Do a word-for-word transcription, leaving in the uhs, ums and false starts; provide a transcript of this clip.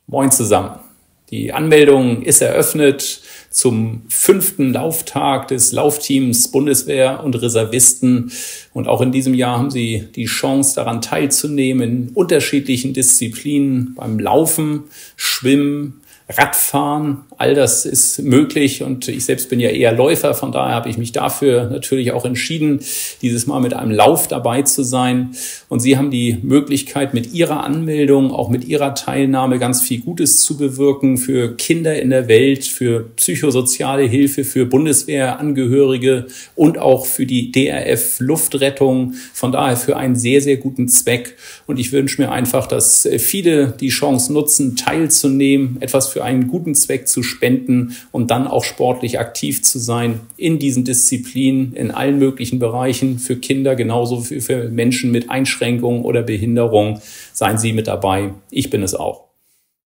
Moin zusammen. Die Anmeldung ist eröffnet zum fünften Lauftag des Laufteams Bundeswehr und Reservisten. Und auch in diesem Jahr haben Sie die Chance, daran teilzunehmen in unterschiedlichen Disziplinen, beim Laufen, Schwimmen, Radfahren. All das ist möglich und ich selbst bin ja eher Läufer, von daher habe ich mich dafür natürlich auch entschieden, dieses Mal mit einem Lauf dabei zu sein. Und Sie haben die Möglichkeit, mit Ihrer Anmeldung, auch mit Ihrer Teilnahme ganz viel Gutes zu bewirken für Kinder in der Welt, für psychosoziale Hilfe, für Bundeswehrangehörige und auch für die D R F Luftrettung. Von daher für einen sehr, sehr guten Zweck. Und ich wünsche mir einfach, dass viele die Chance nutzen, teilzunehmen, etwas für einen guten Zweck zu spenden und dann auch sportlich aktiv zu sein in diesen Disziplinen, in allen möglichen Bereichen, für Kinder genauso wie für Menschen mit Einschränkungen oder Behinderung. Seien Sie mit dabei. Ich bin es auch.